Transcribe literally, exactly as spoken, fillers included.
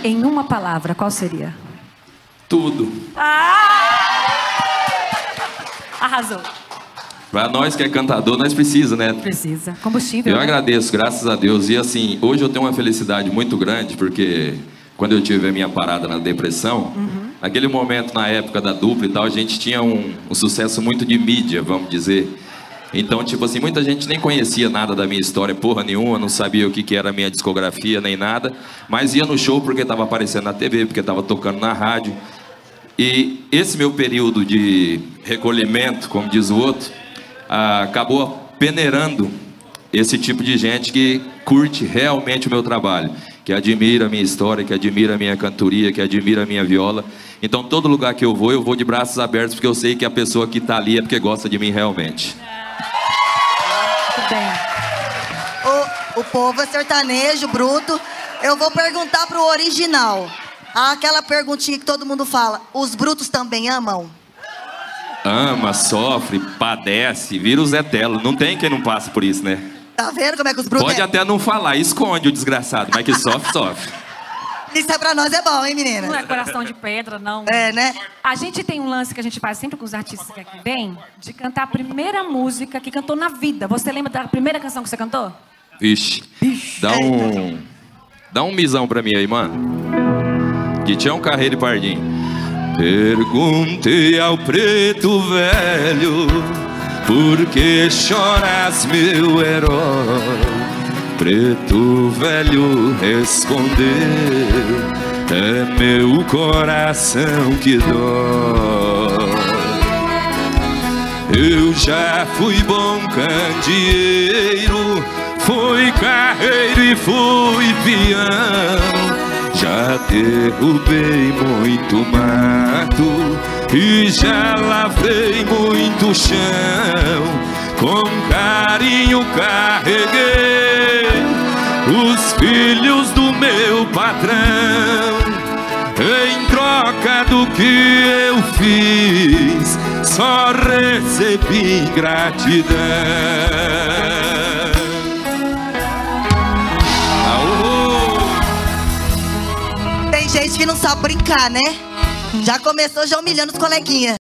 em uma palavra, qual seria? Tudo. Ah! Arrasou. Pra nós que é cantador, nós precisa, né? Precisa. Combustível. Eu né? agradeço, graças a Deus. E assim, hoje eu tenho uma felicidade muito grande, porque quando eu tive a minha parada na depressão, uhum. naquele momento, na época da dupla e tal, a gente tinha um, um sucesso muito de mídia, vamos dizer. Então, tipo assim, muita gente nem conhecia nada da minha história, porra nenhuma, não sabia o que, que era a minha discografia, nem nada. Mas ia no show porque estava aparecendo na T V, porque estava tocando na rádio. E esse meu período de recolhimento, como diz o outro, ah, acabou peneirando esse tipo de gente que curte realmente o meu trabalho, que admira a minha história, que admira a minha cantoria, que admira a minha viola. Então, todo lugar que eu vou, eu vou de braços abertos, porque eu sei que a pessoa que está ali é porque gosta de mim realmente. Muito bem. O, o povo é sertanejo, bruto. Eu vou perguntar pro original. Aquela perguntinha que todo mundo fala. Os brutos também amam? Ama, sofre, padece, vira o Zé Telo. Não tem quem não passe por isso, né? Tá vendo como é que os brutos... Pode é? até não falar, esconde o desgraçado, mas que sofre, sofre. Isso é pra nós é bom, hein, menina? Não é coração de pedra, não. É, né? A gente tem um lance que a gente faz sempre com os artistas que aqui vêm, de cantar a primeira música que cantou na vida. Você lembra da primeira canção que você cantou? Vixe, dá um... Dá um misão pra mim aí, mano. Que tinha um Carreiro e Pardinho. Perguntei ao preto velho, por que choras, meu herói? Preto velho respondeu, é meu coração que dói. Eu já fui bom candeeiro, fui carreiro e fui peão. Já derrubei muito mato e já lavei muito chão. Com carinho carreguei os filhos do meu patrão. Em troca do que eu fiz, só recebi gratidão. Tem gente que não sabe brincar, né? Já começou já humilhando os coleguinhas.